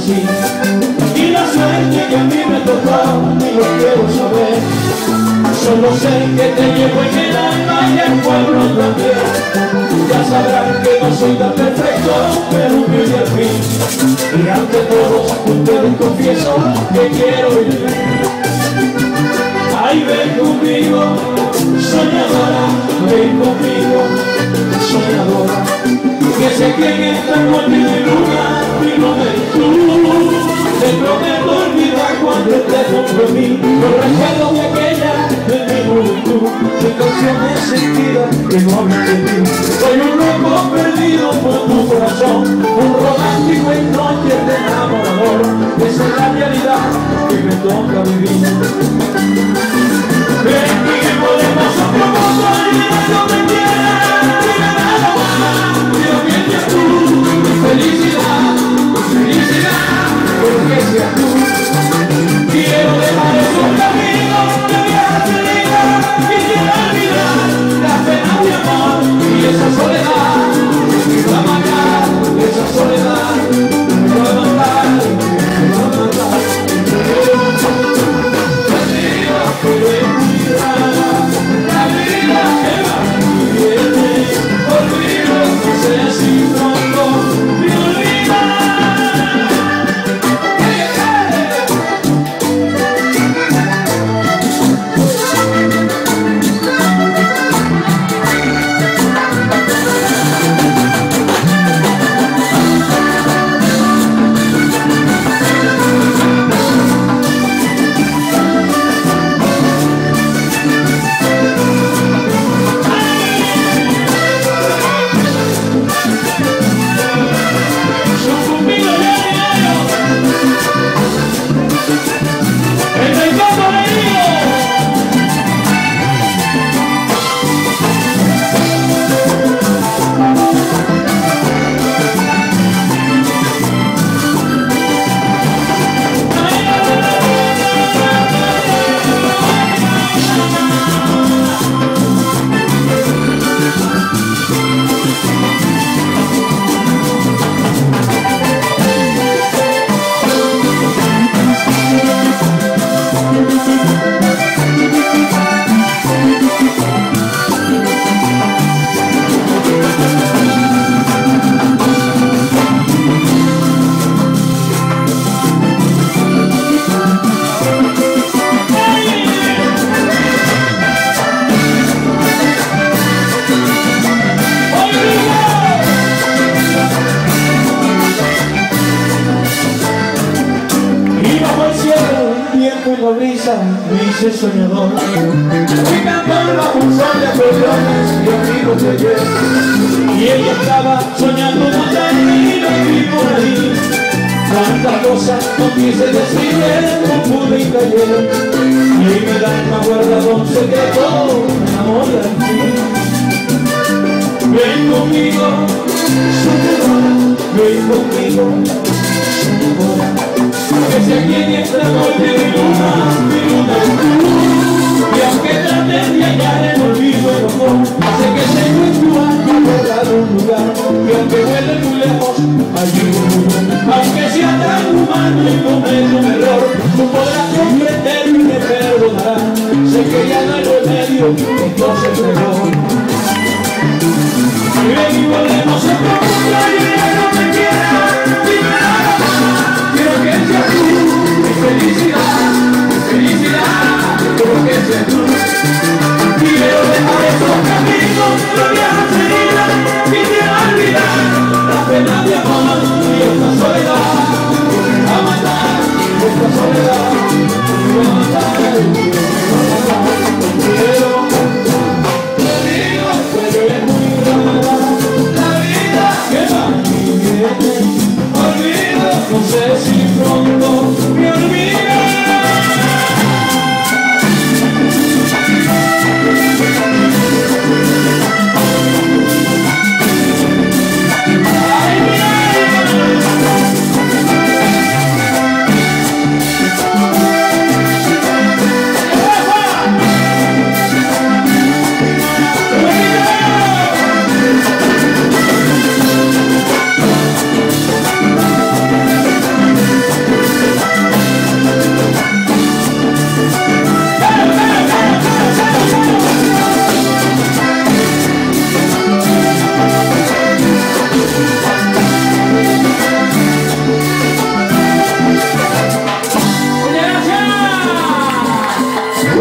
así. Y la suerte que a mí me tocó, ni lo quiero saber. Solo sé que te llevo en el alma y el pueblo también. Ya sabrán que no soy tan perfecto, pero humilde al fin. Y ante todos ustedes confieso que quiero vivir. Ay, ven conmigo, soñadora, ven conmigo, soñadora. Que sé que en esta noche de luna, y no eres tú. Te prometo olvidar cuando estés junto a mí los recuerdos de aquella de mi juventud, de canciones sentidas que no hablan de ti. Soy un loco perdido por tu corazón, un romántico en noches de enamorador. Esa es la realidad que me toca vivir. Ven y podemos otro poco olvidar lo que quieras, dime nada más, quiero que seas tú, mi felicidad, porque seas tú. Quiero dejar esos caminos de viejas heridas, quisiera olvidar la pena de amor y esa soledad que me va a matar, esa soledad que me va a matar, me va a matar. La vida que va y viene, olvido que sea así pronto, me olvida. Me hice soñador, fui cantor bajo un sol de acordeones y amigos de ayer. Y ella estaba soñando montarme y lo vi por ahí. Cuántas cosas no quise decirle, no pude y callé. Y en el alma guardaba un secreto, me enamora de ti. Ven conmigo, soñadora, ven conmigo, soñadora. Que si aquí en esta noche de luna, mi luna es tú. Y aunque trates de hallar el olvido el amor, sé que tengo en tu alma guardado un lugar. Y aunque vuele muy lejos, allí un aunque sea tan humano y cometa un error, tú podrás comprenderme y me perdonarás. Sé que ya no hay remedio, entonces mejor. Y ven y volvemos a procurar y mira no te quieras, dime nada más. Quiero que seas tú, mi felicidad, quiero que seas tú. Quiero dejar esos caminos, las viejas heridas, quisiera olvidar la pena de amor y esta soledad que me va a matar, esta soledad que me va a matar.